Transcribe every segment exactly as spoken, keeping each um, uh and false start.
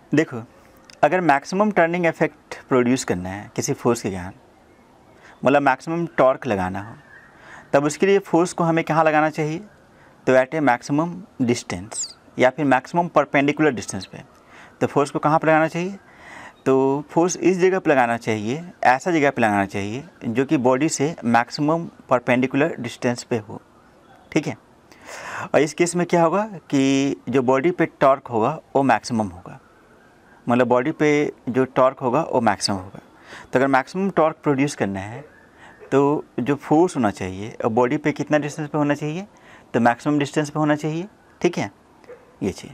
देखो, अगर maximum turning effect produce करना है किसी फोर्स के कारण, मतलब मैक्सिमम टॉर्क लगाना हो, तब उसके लिए फोर्स को हमें कहाँ लगाना चाहिए? तो एट ए मैक्सिमम डिस्टेंस या फिर मैक्सिमम परपेंडिकुलर डिस्टेंस पे। तो फोर्स को कहाँ पर लगाना चाहिए? तो फोर्स इस जगह पर लगाना चाहिए, ऐसा जगह पर लगाना चाहिए जो कि बॉडी से मैक्सिमम परपेंडिकुलर डिस्टेंस पे हो, ठीक है। और इस केस में क्या होगा कि जो बॉडी पे टॉर्क होगा वो मैक्सिमम होगा, मतलब बॉडी पे जो टॉर्क होगा वो मैक्सिमम होगा। तो अगर मैक्सिमम टॉर्क प्रोड्यूस करना है तो जो फोर्स होना चाहिए और बॉडी पे कितना डिस्टेंस पे होना चाहिए? तो मैक्सिमम डिस्टेंस पे होना चाहिए, ठीक है, ये चीज़।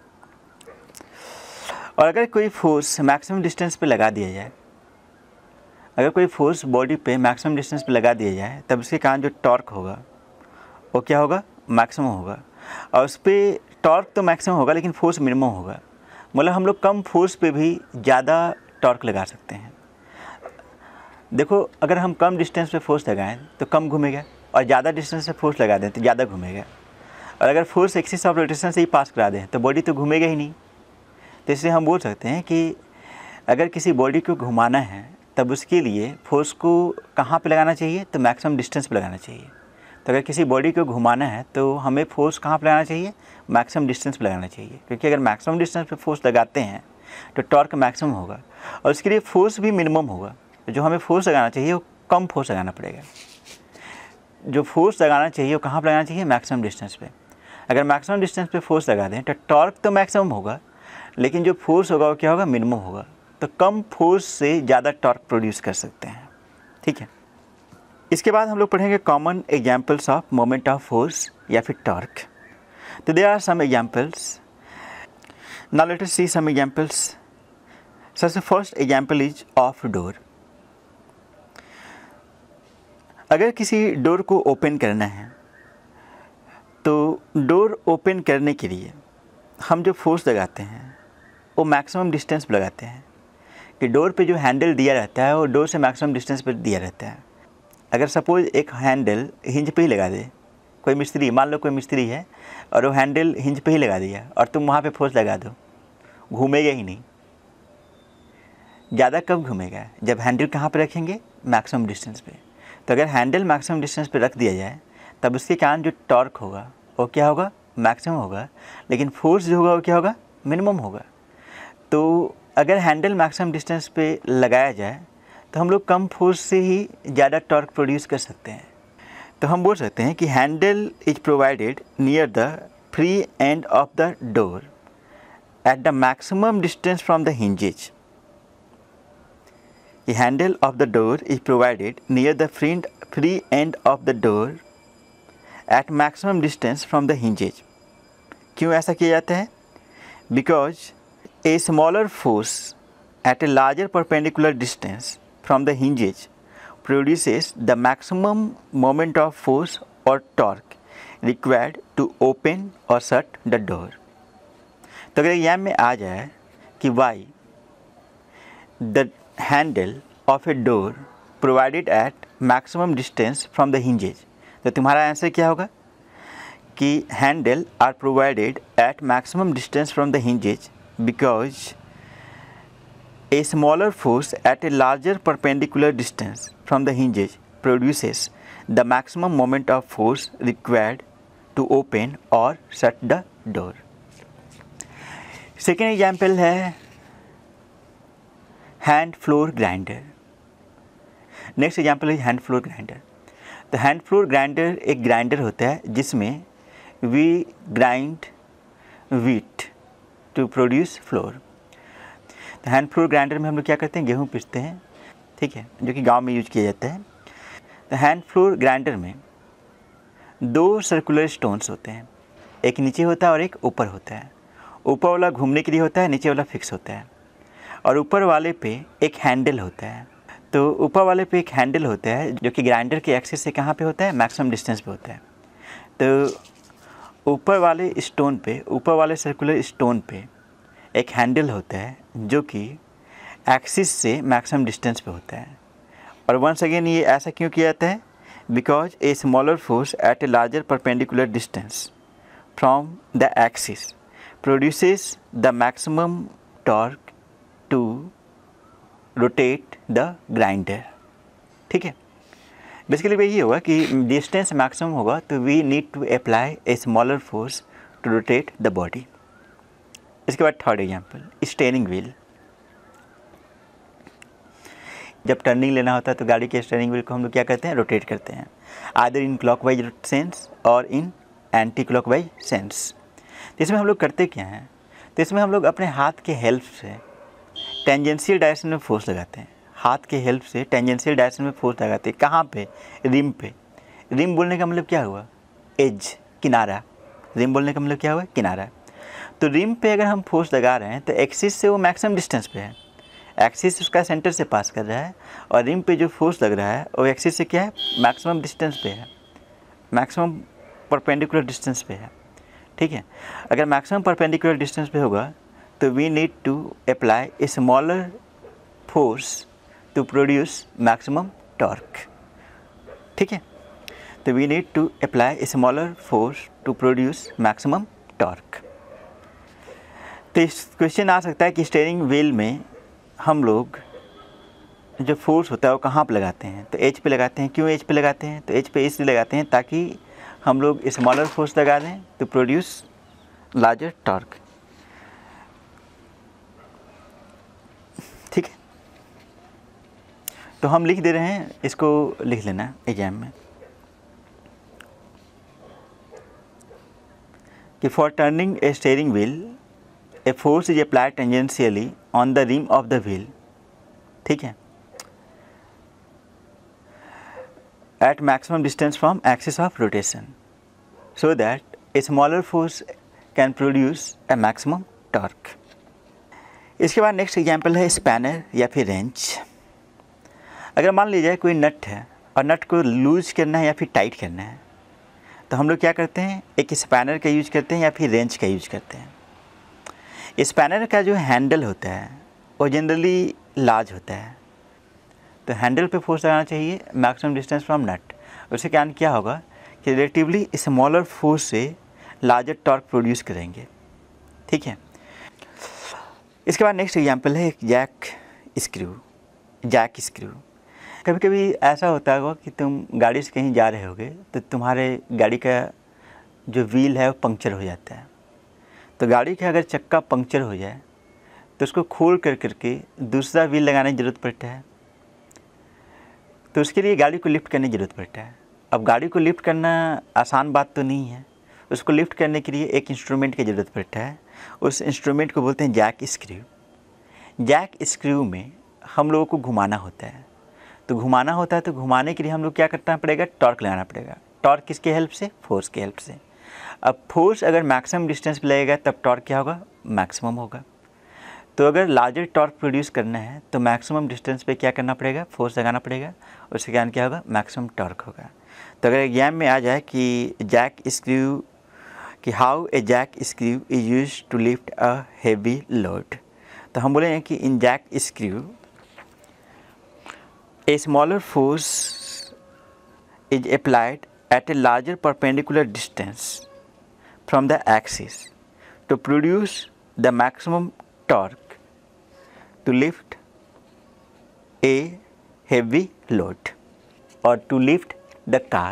और अगर कोई फोर्स मैक्सिमम डिस्टेंस पे लगा दिया जाए, अगर कोई फोर्स बॉडी पे मैक्सिमम डिस्टेंस पे लगा दिया जाए, तब उसके कारण जो टॉर्क होगा वो क्या होगा? मैक्सिमम होगा। और उस पर टॉर्क तो मैक्सिमम होगा लेकिन फोर्स मिनिमम होगा, मतलब हम लोग कम फोर्स पे भी ज़्यादा टॉर्क लगा सकते हैं। देखो, अगर हम कम डिस्टेंस पे फोर्स लगाएं तो कम घूमेगा, और ज़्यादा डिस्टेंस पे फोर्स लगा दें तो ज़्यादा घूमेगा। और अगर फोर्स एक्सिस ऑफ रोटेशन से ही पास करा दें तो बॉडी तो घूमेगा ही नहीं। तो इसलिए हम बोल सकते हैं कि अगर किसी बॉडी को घुमाना है तब उसके लिए फोर्स को कहाँ पे लगाना चाहिए? तो मैक्सिमम डिस्टेंस पे लगाना चाहिए। तो अगर किसी बॉडी को घुमाना है तो हमें फोर्स कहाँ पे लगाना चाहिए? मैक्सिमम डिस्टेंस पे लगाना चाहिए, क्योंकि अगर मैक्सिमम डिस्टेंस पे फोर्स लगाते हैं तो टॉर्क मैक्सिमम होगा और उसके लिए फोर्स भी मिनिमम होगा। जो हमें फोर्स लगाना चाहिए वो कम फोर्स लगाना पड़ेगा। जो फोर्स लगाना चाहिए वो कहाँ पर लगाना चाहिए? मैक्सिमम डिस्टेंस पे। अगर मैक्सिमम डिस्टेंस पे फोर्स लगा दें तो टॉर्क तो मैक्सिमम होगा, लेकिन जो फोर्स होगा वो क्या होगा? मिनिमम होगा। तो कम फोर्स से ज़्यादा टॉर्क प्रोड्यूस कर सकते हैं, ठीक है। इसके बाद हम लोग पढ़ेंगे common examples of moment of force या फिर टॉर्क। तो there are some examples, now let us see some examples. सबसे first example is of door. अगर किसी डोर को ओपन करना है तो डोर ओपन करने के लिए हम जो फोर्स लगाते हैं वो मैक्सिमम डिस्टेंस पर लगाते हैं, कि डोर पे जो हैंडल दिया रहता है वो डोर से मैक्सिमम डिस्टेंस पर दिया रहता है। अगर सपोज एक हैंडल हिंज पे ही लगा दे, कोई मिस्त्री, मान लो कोई मिस्त्री है और वो हैंडल हिंज पे ही लगा दिया और तुम वहाँ पे फोर्स लगा दो, घूमेगा ही नहीं। ज़्यादा कब घूमेगा? जब हैंडल कहाँ पे रखेंगे? मैक्सिमम डिस्टेंस पे। तो अगर हैंडल मैक्सिमम डिस्टेंस पे रख दिया जाए तब उसके कारण जो टॉर्क होगा वो क्या होगा? मैक्सिमम होगा, लेकिन फोर्स जो होगा वो क्या होगा? मिनिमम होगा। तो अगर हैंडल मैक्सिमम डिस्टेंस पे लगाया जाए तो हम लोग कम फोर्स से ही ज़्यादा टॉर्क प्रोड्यूस कर सकते हैं। तो हम बोल सकते हैं कि handle is provided near the free end of the door at the maximum distance from the hinges. The handle of the door is provided near the free end of the door at maximum distance from the hinges. क्यों ऐसा किया जाता है? Because a smaller force at a larger perpendicular distance from the hinges produces the maximum moment of force or torque required to open or shut the door. तो अगर exam में आ जाए कि why the handle of a door provided at maximum distance from the hinges, तो तुम्हारा answer क्या होगा? कि handle are provided at maximum distance from the hinges because a smaller force at a larger perpendicular distance from the hinges produces the maximum moment of force required to open or shut the door. Second example है hand flour grinder. Next example है hand flour grinder. तो hand flour grinder एक grinder होता है जिसमें we grind wheat to produce flour. तो hand flour grinder में हम लोग क्या करते हैं? गेहूँ पीसते हैं, ठीक है, जो कि गांव में यूज किया जाता है। तो हैंड फ्लोर ग्राइंडर में दो सर्कुलर स्टोन्स होते हैं, एक नीचे होता है और एक ऊपर होता है। ऊपर वाला घूमने के लिए होता है, नीचे वाला फिक्स होता है। और ऊपर वाले पे एक हैंडल होता है। तो ऊपर वाले पे एक हैंडल होता है जो कि ग्राइंडर के एक्सिस से कहाँ पे होता है? मैक्सिमम डिस्टेंस पे होता है। तो ऊपर वाले स्टोन पे, ऊपर वाले सर्कुलर स्टोन पे एक हैंडल होता है जो कि एक्सिस से मैक्सिमम डिस्टेंस पे होता है। और वंस अगेन ये ऐसा क्यों किया जाता है? Because a smaller force at a larger perpendicular distance from the axis produces the maximum torque to rotate the grinder. ठीक है, बेसिकली यही होगा कि डिस्टेंस मैक्सिमम होगा तो we need to apply a smaller force to rotate the body. इसके बाद third example, steering wheel. जब टर्निंग लेना होता है तो गाड़ी के स्टीयरिंग व्हील को हम लोग क्या करते हैं, रोटेट करते हैं, आइदर इन क्लॉकवाइज सेंस और इन एंटी क्लॉकवाइज सेंस। तो इसमें हम लोग करते क्या हैं, तो इसमें हम लोग अपने हाथ के हेल्प से टेंजेंशियल डायरेक्शन में फोर्स लगाते हैं। हाथ के हेल्प से टेंजेंशियल डायरेक्शन में फोर्स लगाते हैं। कहाँ पे, रिम पे। रिम बोलने का मतलब क्या हुआ, एज, किनारा। रिम बोलने का मतलब क्या हुआ, किनारा। तो रिम पे अगर हम फोर्स लगा रहे हैं तो एक्सिस से वो मैक्सिमम डिस्टेंस पे है, एक्सिस उसका सेंटर से पास कर रहा है, और रिम पे जो फोर्स लग रहा है वो एक्सिस से क्या है, मैक्सिमम डिस्टेंस पे है, मैक्सिमम परपेंडिकुलर डिस्टेंस पे है। ठीक है, अगर मैक्सिमम परपेंडिकुलर डिस्टेंस पे होगा तो we need to apply a smaller force to produce maximum torque. ठीक है, तो we need to apply a smaller force to produce maximum torque. तो इस क्वेश्चन आ सकता है कि स्टीयरिंग व्हील में हम लोग जो फोर्स होता है वो कहाँ पे लगाते हैं, तो एज पे लगाते हैं। क्यों एज पे लगाते हैं, तो एज पे इसलिए लगाते हैं ताकि हम लोग स्मॉलर फोर्स लगा दें टू प्रोड्यूस लार्जर टॉर्क। ठीक है, तो हम लिख दे रहे हैं, इसको लिख लेना एग्जाम में कि for turning a steering wheel a force is applied tangentially on the rim of the wheel. ठीक है, at maximum distance from axis of rotation so that a smaller force can produce a maximum torque। इसके बाद next example है spanner या फिर wrench. अगर मान लीजिए कोई नट है और नट को लूज करना है या फिर टाइट करना है तो हम लोग क्या करते हैं, एक स्पैनर का यूज करते हैं या फिर रेंच का यूज करते हैं। स्पैनर का जो हैंडल होता है वो जनरली लार्ज होता है, तो हैंडल पे फोर्स लगाना चाहिए मैक्सिमम डिस्टेंस फ्रॉम नट। उससे क्या क्या होगा कि रिलेटिवली स्मॉलर फोर्स से लार्जर टॉर्क प्रोड्यूस करेंगे। ठीक है, इसके बाद नेक्स्ट एग्जांपल है एक जैक स्क्रू, जैक स्क्रू। कभी कभी ऐसा होता होगा कि तुम गाड़ी से कहीं जा रहे होगे तो तुम्हारे गाड़ी का जो व्हील है वो पंक्चर हो जाता है। तो गाड़ी का अगर चक्का पंक्चर हो जाए तो उसको खोल कर करके दूसरा व्हील लगाने की ज़रूरत पड़ता है, तो उसके लिए गाड़ी को लिफ्ट करने की ज़रूरत पड़ता है। अब गाड़ी को लिफ्ट करना आसान बात तो नहीं है, उसको लिफ्ट करने के लिए एक इंस्ट्रूमेंट की ज़रूरत पड़ता है। उस इंस्ट्रूमेंट को बोलते हैं जैक स्क्रू। जैक स्क्रू में हम लोगों को घुमाना होता है, तो घुमाना होता है तो घुमाने के लिए हम लोग क्या करना पड़ेगा, टॉर्क लगाना पड़ेगा। टॉर्क किसके हेल्प से, फोर्स के हेल्प से। अब फोर्स अगर मैक्सिमम डिस्टेंस पे लगेगा तब टॉर्क क्या होगा, मैक्सिमम होगा। तो अगर लार्जर टॉर्क प्रोड्यूस करना है तो मैक्सिमम डिस्टेंस पे क्या करना पड़ेगा, फोर्स लगाना पड़ेगा, उससे क्या क्या होगा, मैक्सिमम टॉर्क होगा। तो अगर एग्जाम में आ जाए कि जैक स्क्रू, कि how a jack screw is use to lift a heavy load, तो हम बोलेंगे कि in jack screw a smaller force is applied at a larger perpendicular distance from the axis to produce the maximum torque to lift a heavy load or to lift the car।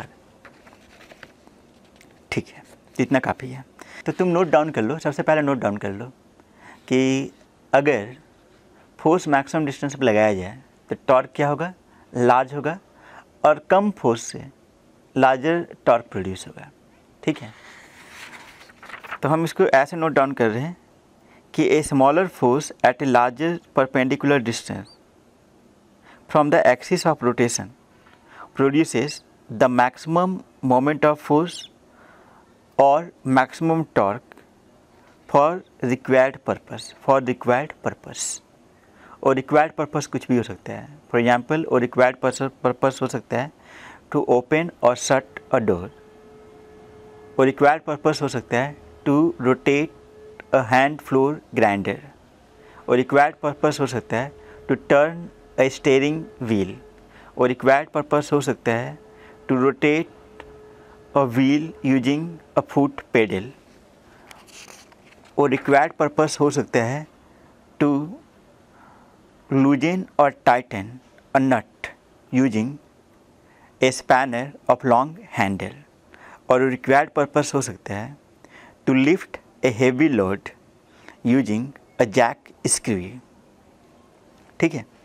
ठीक है, इतना काफ़ी है। तो तुम note down कर लो, सबसे पहले नोट डाउन कर लो कि अगर फोर्स मैक्सिमम डिस्टेंस पर लगाया जाए तो टॉर्क क्या होगा, लार्ज होगा, और कम फोर्स से लार्जर टॉर्क प्रोड्यूस होगा। ठीक है, तो हम इसको ऐसे नोट डाउन कर रहे हैं कि a smaller force at a larger perpendicular distance from the axis of rotation produces the maximum moment of force or maximum torque for required purpose for required purpose। और required purpose कुछ भी हो सकता है। For example, और required purpose हो सकता है to open or shut a door। और required purpose हो सकता है to rotate a hand floor grinder। और रिक्वायर्ड पर्पस हो सकता है to turn a steering wheel. और रिक्वायर्ड पर्पस हो सकता है to rotate a wheel using a foot pedal. और रिक्वायर्ड पर्पस हो सकता है to loosen or tighten a nut using a spanner of long handle, और required purpose हो सकता है to lift a heavy load using a jack screw। ठीक है,